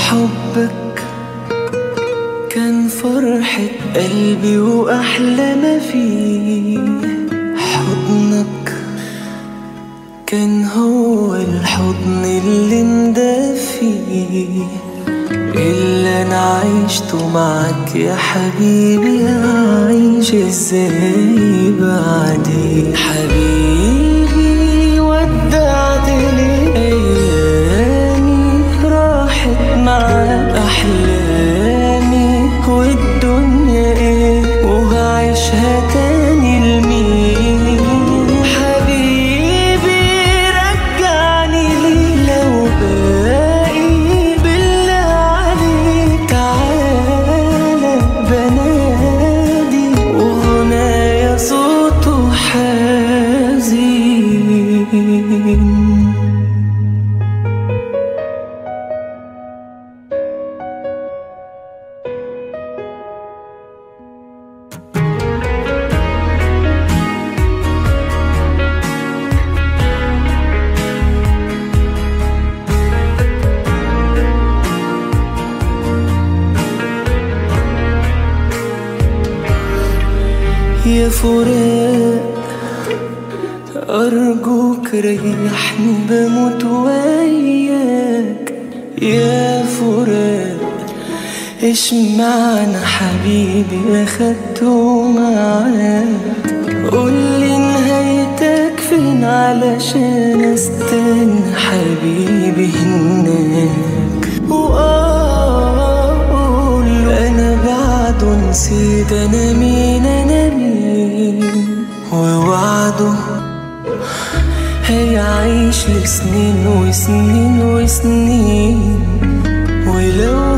حبك كان فرحة قلبي وأحلى ما فيه. حضنك كان هو الحضن اللي مدفيه. اللي أنا عيشته معك يا حبيبي هعيش ازاي بعدي. حبيبي ودعت لي أيامي راحت معاك أحلامي، والدنيا ايه وهعيشها تاني لمين. حبيبي رجعني لي لو باقي، بالله عليك تعالى بنادي وهنايا صوته حزين. يا فراق أرجوك ريحني بموت وياك. يا فراق اشمعنى حبيبي أخدته معاك. قولي نهايتك فين علشان استنى حبيبي هناك. وأقول أنا بعده نسيت أنا مين أنا مين. ووعده هيعيش لسنين وسنين وسنين. ولو